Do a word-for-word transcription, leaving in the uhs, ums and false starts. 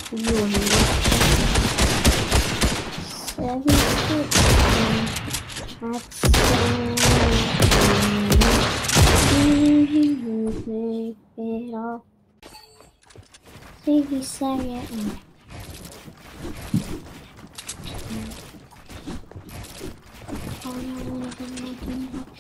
Seven it all. Baby second. Oh no, I'm making